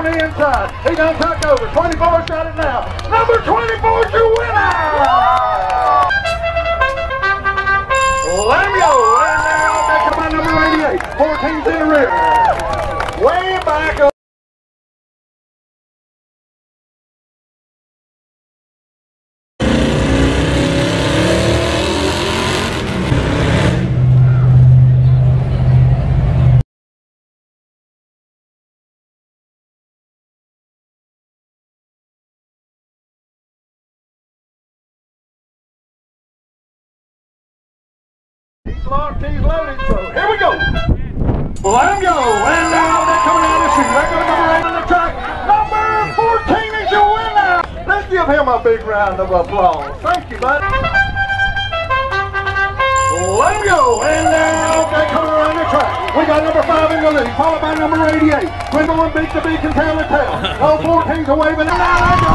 on the inside. He done took over. 24's got it now. Number 24's your winner! Let him go. And now back to my number 88. 14's in the rear. Way back up. He's locked, he's loaded, so here we go. Let him go. And now they're coming out of the chute. There goes number 8 on the track. Number 14 is your winner. Let's give him a big round of applause. Thank you, bud. Let him go. And now they're coming around the track. We got number 5 in the lead, followed by number 88. When the one beats the beacon, tail to tail. All 14's are waving. And now